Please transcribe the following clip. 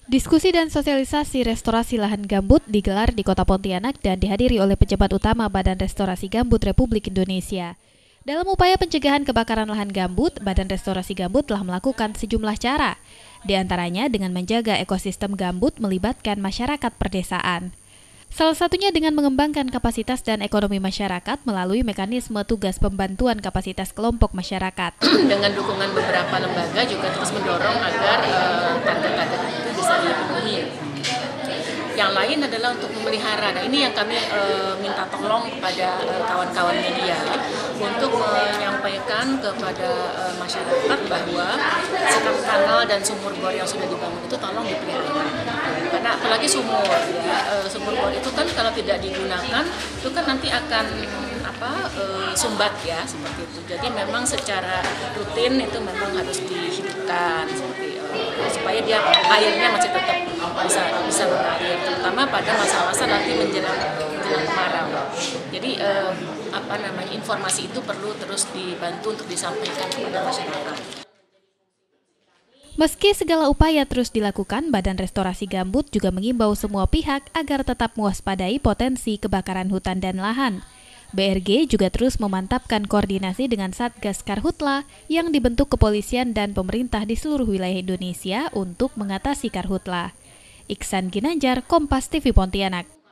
Diskusi dan sosialisasi restorasi lahan gambut digelar di Kota Pontianak dan dihadiri oleh pejabat utama Badan Restorasi Gambut Republik Indonesia. Dalam upaya pencegahan kebakaran lahan gambut, Badan Restorasi Gambut telah melakukan sejumlah cara, di antaranya dengan menjaga ekosistem gambut melibatkan masyarakat perdesaan. Salah satunya dengan mengembangkan kapasitas dan ekonomi masyarakat melalui mekanisme tugas pembantuan kapasitas kelompok masyarakat. Dengan dukungan beberapa lembaga juga terus mendorong agar target-target itu bisa dipenuhi. Yang lain adalah untuk memelihara. Nah, ini yang kami minta tolong kepada kawan-kawan media untuk menyampaikan kepada masyarakat bahwa setiap kanal dan sumur bor yang sudah dibangun itu tolong dipelihara. Karena apalagi sumur, ya, sumur bor itu kan kalau tidak digunakan itu kan nanti akan sumbat ya seperti itu. Jadi memang secara rutin itu memang harus dihidupkan seperti supaya dia airnya masih tetap bisa mengalir, terutama pada masa-masa nanti menjelang kemarau. Jadi informasi itu perlu terus dibantu untuk disampaikan kepada masyarakat. Meski segala upaya terus dilakukan, Badan Restorasi Gambut juga mengimbau semua pihak agar tetap mewaspadai potensi kebakaran hutan dan lahan. BRG juga terus memantapkan koordinasi dengan Satgas Karhutla yang dibentuk kepolisian dan pemerintah di seluruh wilayah Indonesia untuk mengatasi karhutla. Iksan Ginanjar, Kompas TV Pontianak.